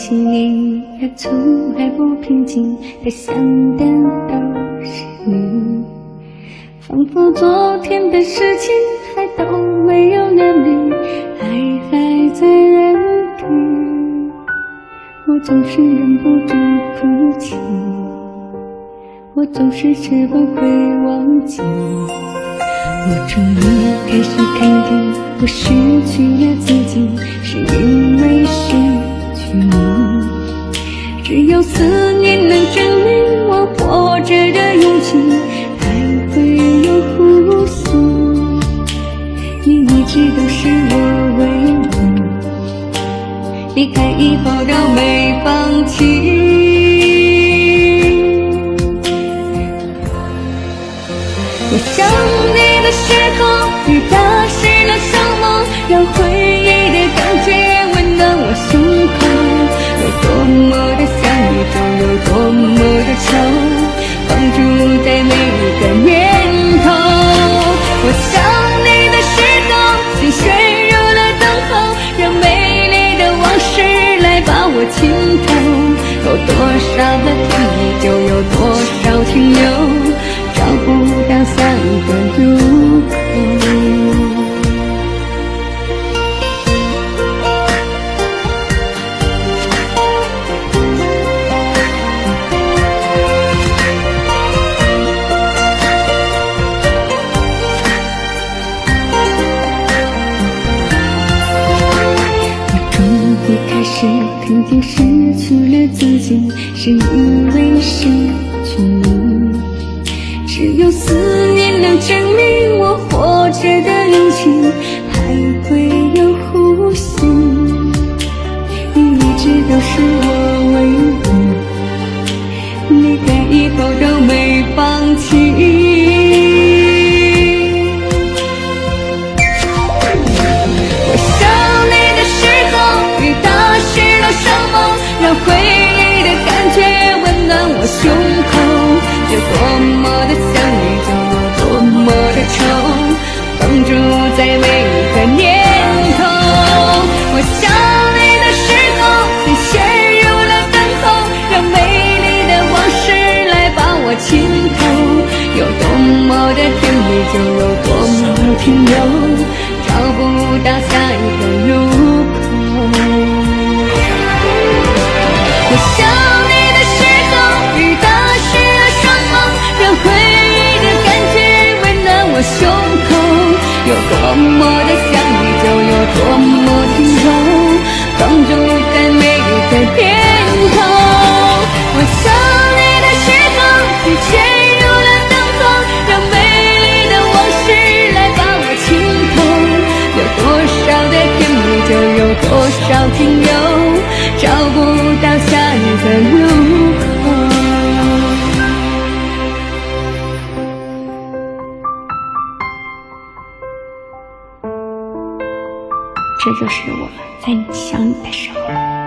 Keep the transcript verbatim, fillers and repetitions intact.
起你也从来不平静，他想的都是你，仿佛昨天的事情还都没有原理，爱还在原地，我总是忍不住哭泣，我总是吃不会忘记，我终于开始肯定，我失去了自己，是因为失去你。只有思念能证明我活着的勇气，还会有呼吸。你一直都是我唯一，离开以后都没放弃。我想你的时候，雨打湿了伤梦，让回忆的感觉温暖我胸口。有多么的想你，就有多么的愁，放逐在每个念头。我想你的时候，心陷入了等候，让美丽的往事来把我浸透。有多少的甜蜜，就有多少停留，找不到下一个入口。我终于开始肯定失去了自己，是因为失去你。只有思念能证明我活着的勇气，还会有呼吸。你一直都是我唯一，离开以后都没放弃。我想你的时候，雨打湿了伤梦，让回忆的感觉温暖我胸口。有多么的想你，就有多么的愁，放逐在每个念头。我想你的时候，你陷入了等候，让美丽的往事来把我浸透。有多么的甜蜜，就有多么停留，找不到下一个入口。我想你的时候，雨打湿了伤梦，让回忆的感觉温暖我胸口。有多么的想你，就有多么停留，放逐在每个念头。我想你的时候，你陷入了等候，让美丽的往事来把我浸透。有多少的甜蜜，就有多少停留，找不到下一个入口。这就是我在想你的时候。